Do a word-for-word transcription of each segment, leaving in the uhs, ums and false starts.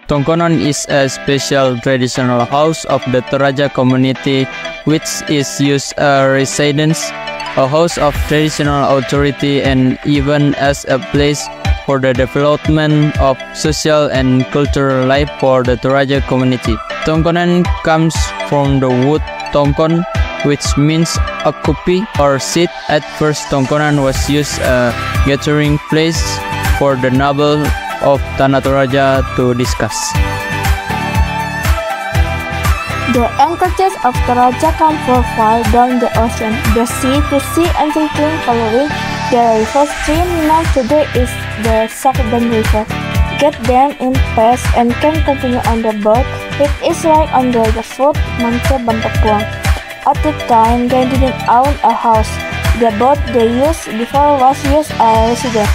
Tongkonan is a special traditional house of the Toraja community which is used as a residence, a house of traditional authority, and even as a place for the development of social and cultural life for the Toraja community. Tongkonan comes from the word tongkon, which means a kupi or seat. At first, Tongkonan was used as a gathering place for the noble of Tanah Toraja to discuss. The anchorages of Toraja come from far down the ocean, the sea to sea until clean following the river stream known today is the Sakban River. Get them in pace and can continue on the boat. It is right under the foot Manca Bantapuang. At the time, they didn't own a house. The boat they used before was used as residence.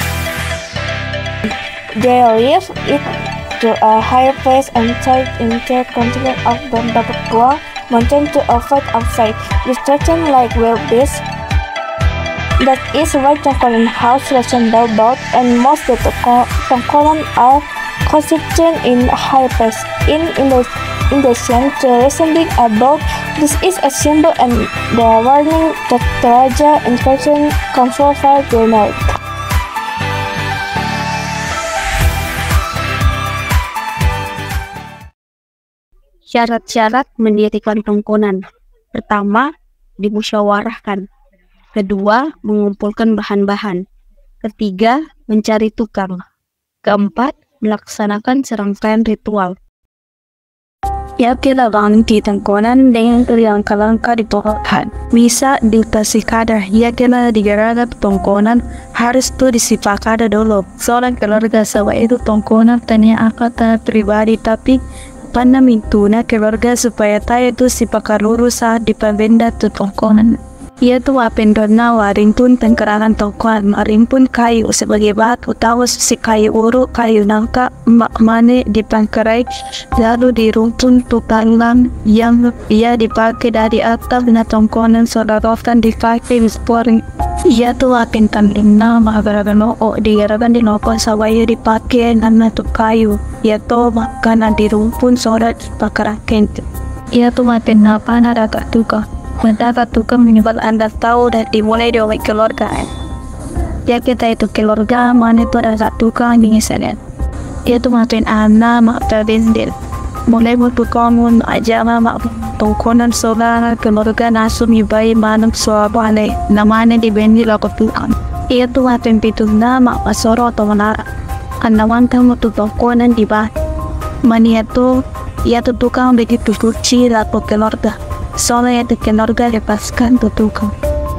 They live it to a higher place and tried in the continent of Bantapuang mountain to avoid outside destruction like wild beasts. That is why Tongkonan house resemble boat, and most of the Tongkonan are constructed in high place. In in the in the sense to resembling a boat, this is a symbol and the warning that Toraja incursion control for the night. Syarat-syarat mendirikan tongkonan. Pertama, dimusyawarahkan. Kedua, mengumpulkan bahan-bahan. Ketiga, mencari tukang. Keempat, melaksanakan serangkaian ritual. Ya kailangan di tongkonan dengan langkah-langkah ditokohkan. Bisa dikasih kadar, ya kailangan digaragat tongkonan harus tuh disepakati dulu. Seorang keluarga sama itu tongkonan tanya akata pribadi, tapi pada mintuna keluarga supaya tayo itu sepakat lurus saat dipabenda tuh tongkonan. Ia tuh apendona waring tun tengkerangan tongkonan maring pun kayu sebagai bahan utama si kayu uru kayu nangka mak mane dipangkerai lalu dirumpun tukang yang ia dipakai dari atap na tongkonan sodorokan dipakai sporing. Ia tuh apen tanding nama gara-gara oh digaragan di nopo sawaya dipakai nana tuh kayu. Ia tuh makanan dirumpun sodat pakaraken. Ia tuh apen apa nada tak tukang. Mendapat tukang menyebabkan Anda tahu dan dimulai dari keluarga. Ya kita itu keluarga, mana itu ada satu tukang misalnya. Dia tuh makin anak, mak terbendil. Mulai bertukang aja mak tongkonan saudara keluarga nasum ibai manam suabane. Namanya dibendil aku tukang. Ia tuh makin pituna mak pasoro atau menara. Anawan kamu tuh tongkonan di bawah. Mania tuh, ia tuh tukang begitu kecil atau keluarga. Soalnya itu keluarga lepaskan tuh tukang.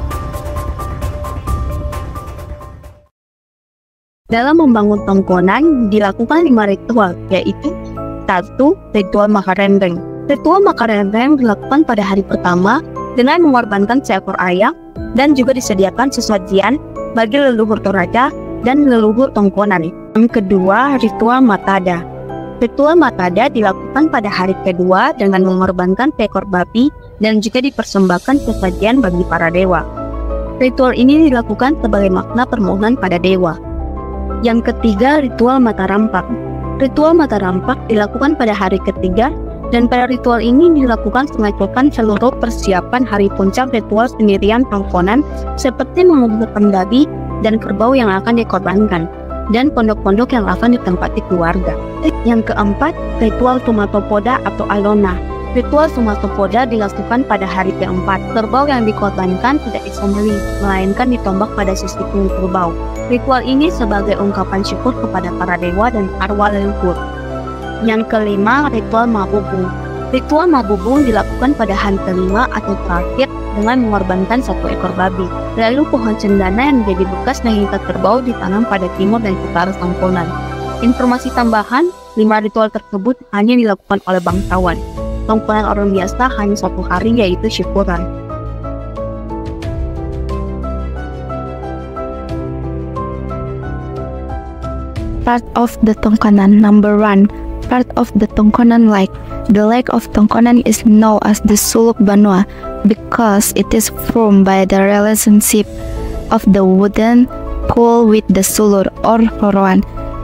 Dalam membangun tongkonan dilakukan lima ritual, yaitu satu. Ritual makarendeng. Ritual makarendeng dilakukan pada hari pertama dengan mengorbankan seekor ayam dan juga disediakan sesajian bagi leluhur Toraja dan leluhur tongkonan. Yang kedua, ritual matada. Ritual matada dilakukan pada hari kedua dengan mengorbankan seekor babi dan juga dipersembahkan sesajian bagi para dewa. Ritual ini dilakukan sebagai makna permohonan pada dewa. Yang ketiga, ritual mata rampak. Ritual mata rampak dilakukan pada hari ketiga dan pada ritual ini dilakukan mengacukan seluruh persiapan hari puncak ritual sendirian tongkonan seperti mengumpulkan babi dan kerbau yang akan dikorbankan dan pondok-pondok yang akan ditempati keluarga. Yang keempat, ritual Sumatopoda atau Alona. Ritual Sumatopoda dilakukan pada hari keempat. Kerbau yang dikorbankan tidak disembelih, melainkan ditombak pada sisi punggung kerbau. Ritual ini sebagai ungkapan syukur kepada para dewa dan arwah leluhur. Yang kelima, ritual Mabubung. Ritual Mabubung dilakukan pada hari kelima atau terakhir dengan mengorbankan satu ekor babi. Lalu pohon cendana yang menjadi bekas dan ikat kerbau ditanam pada timur dan utara tongkonan. Informasi tambahan, lima ritual tersebut hanya dilakukan oleh bangsawan. Tongkonan orang biasa hanya satu hari, yaitu syukuran. Part of the Tongkonan. Number one. Part of the Tongkonan lake. The lake of Tongkonan is known as the Suluk Banua because it is formed by the relationship of the wooden pool with the sulur or horoan.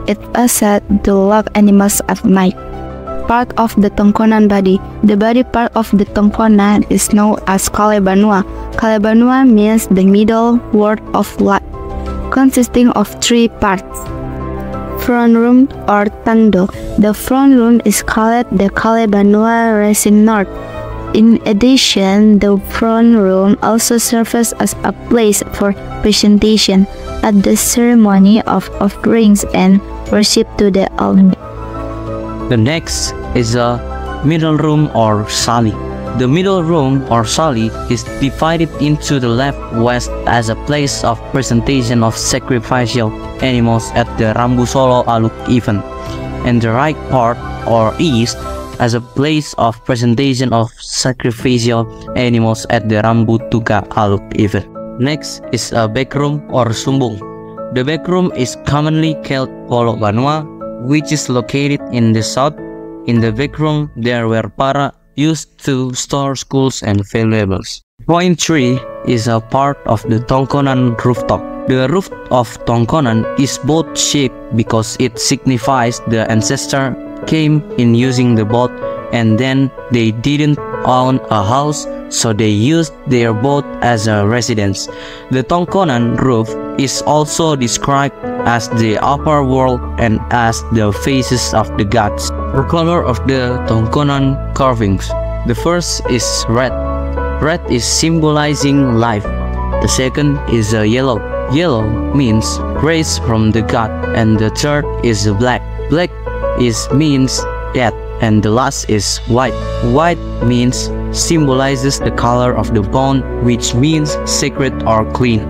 It is said to lock animals at night. Part of the Tongkonan body. The body part of the Tongkonan is known as Kalebanua. Kalebanua means the middle word of life, consisting of three parts. Front room or tando. The front room is called the Kalebanua Resinort. In addition, the front room also serves as a place for presentation at the ceremony of offerings and worship to the Almighty. The next is a middle room or sali. The middle room or sali is divided into the left-west as a place of presentation of sacrificial animals at the Rambu Solo Aluk event, and the right part or east as a place of presentation of sacrificial animals at the Rambu Tuga Aluk event. Next is a back room or sumbung. The back room is commonly called Polo Banua, which is located in the south. In the back room, there were para used to store schools and valuables. Point three is a part of the Tongkonan rooftop. The roof of Tongkonan is boat-shaped because it signifies the ancestor came in using the boat and then they didn't own a house, so they used their boat as a residence. The Tongkonan roof is also described as the upper world and as the faces of the gods. The color of the Tongkonan carvings. The first is red. Red is symbolizing life. The second is a yellow. Yellow means grace from the god, and the third is black. Black is means death, and the last is white. White means symbolizes the color of the bone, which means sacred or clean.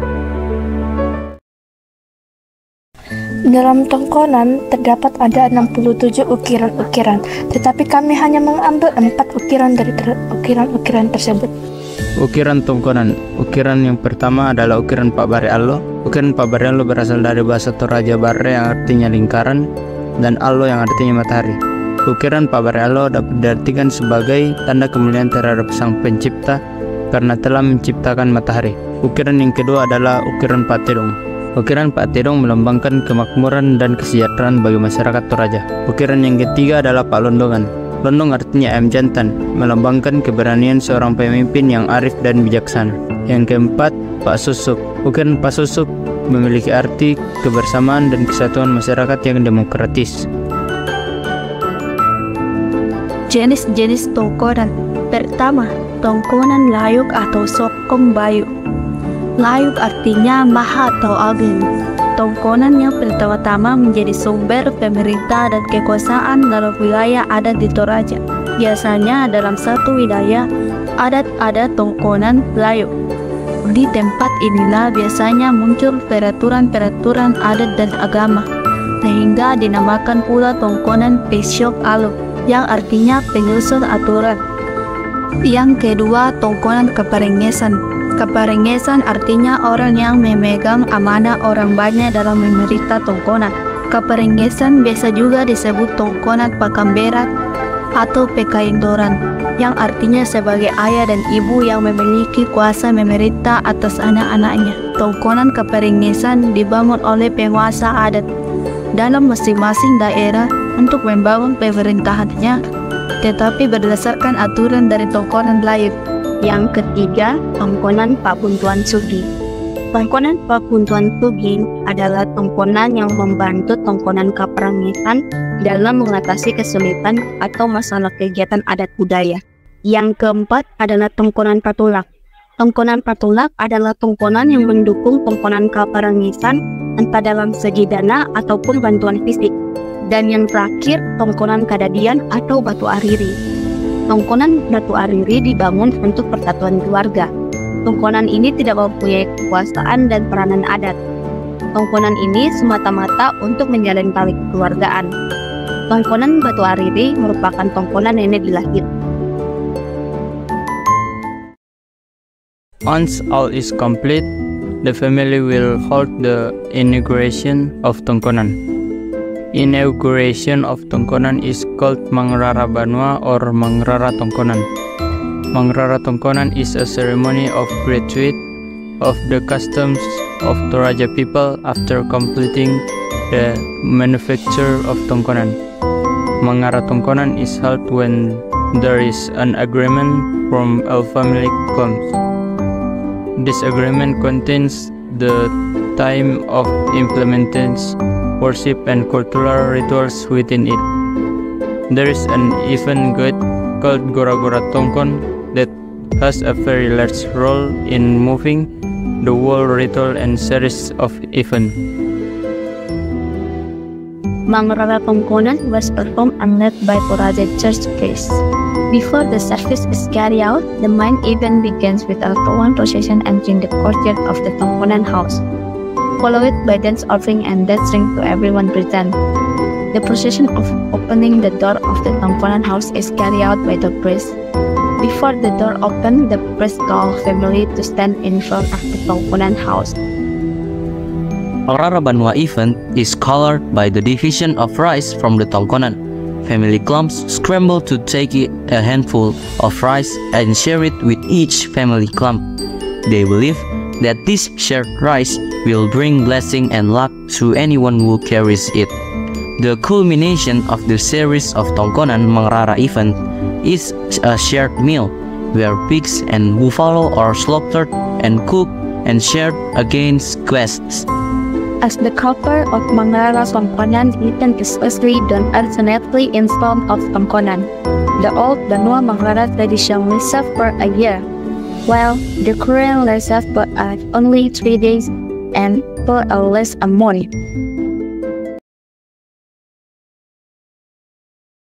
Dalam Tongkonan terdapat ada enam puluh tujuh ukiran-ukiran, tetapi kami hanya mengambil empat ukiran dari ukiran-ukiran tersebut. Ukiran Tongkonan. Ukiran yang pertama adalah ukiran Pak Bare Allo. Ukiran Pak Bare Allo berasal dari bahasa Toraja Bare yang artinya lingkaran dan Allo yang artinya matahari. Ukiran Pak Bare Allo dapat diartikan sebagai tanda kemuliaan terhadap Sang Pencipta karena telah menciptakan matahari. Ukiran yang kedua adalah ukiran Pak Tedong. Ukiran Pak Tedong melambangkan kemakmuran dan kesejahteraan bagi masyarakat Toraja. Ukiran yang ketiga adalah Pak Londongan. Londong artinya ayam jantan, melambangkan keberanian seorang pemimpin yang arif dan bijaksana. Yang keempat, Pak Susuk. Ukiran Pak Susuk memiliki arti kebersamaan dan kesatuan masyarakat yang demokratis. Jenis-jenis Tongkonan. Pertama, Tongkonan Layuk atau Sokong Bayu. Layuk artinya maha atau agung. Tongkonan yang pertama-tama menjadi sumber pemerintah dan kekuasaan dalam wilayah adat di Toraja. Biasanya dalam satu wilayah adat ada Tongkonan Layuk. Di tempat inilah biasanya muncul peraturan-peraturan adat dan agama, sehingga dinamakan pula Tongkonan Pesyok Aluk, yang artinya penyusun aturan. Yang kedua, Tongkonan Keperengesan. Keperengesan artinya orang yang memegang amanah orang banyak dalam memerintah Tongkonan. Keperengesan biasa juga disebut Tongkonan Pakamberat atau Pekaindoran, yang artinya sebagai ayah dan ibu yang memiliki kuasa memerintah atas anak-anaknya. Tongkonan Keperengesan dibangun oleh penguasa adat dalam masing-masing daerah untuk membangun pemerintahannya, tetapi berdasarkan aturan dari Tongkonan Layuk. Yang ketiga, Tongkonan Pak Buntuan Sugi. Tongkonan Pak Buntuan Sugi adalah tongkonan yang membantu Tongkonan Keperengesan dalam mengatasi kesulitan atau masalah kegiatan adat budaya. Yang keempat adalah Tongkonan Patulak. Tongkonan Patulak adalah tongkonan yang mendukung Tongkonan Keperengesan entah dalam segi dana ataupun bantuan fisik. Dan yang terakhir, Tongkonan Kadadian atau Batu Ariri. Tongkonan Batu Ariri dibangun untuk persatuan keluarga. Tongkonan ini tidak mempunyai kekuasaan dan peranan adat. Tongkonan ini semata-mata untuk menjalin tali kekeluargaan. Tongkonan Batu Ariri merupakan tongkonan nenek dilahir. Once all is complete, the family will hold the inauguration of Tongkonan. Inauguration of Tongkonan is called Mangrara Banua or Mangrara Tongkonan. Mangrara Tongkonan is a ceremony of gratitude of the customs of Toraja people after completing the manufacture of tongkonan. Mangara tongkonan is held when there is an agreement from all family clans. This agreement contains the time of implementation, worship and cultural rituals within it. There is an event god called Gora Gora Tongkon that has a very large role in moving the whole ritual and series of events. Mangara Tongkonan was performed and led by Toraja church priest. Before the service is carried out, the main event begins with a Towan procession entering the courtyard of the Tongkonan house, followed by dance offering and dancing to everyone present. The procession of opening the door of the Tongkonan house is carried out by the priest. Before the door opened, the priest called family to stand in front of the Tongkonan house. Mangara Banua event is colored by the division of rice from the Tongkonan. Family clans scramble to take a handful of rice and share it with each family clan. They believe that this shared rice will bring blessing and luck to anyone who carries it. The culmination of the series of Tongkonan Mangara event is a shared meal, where pigs and buffalo are slaughtered and cooked and shared against guests. As the culture of Mangara Tongkonan event is firstly done alternately in front of Tongkonan, the old Banua Mangara tradition will serve for a year, while the current lasts for only three days and for at least a month.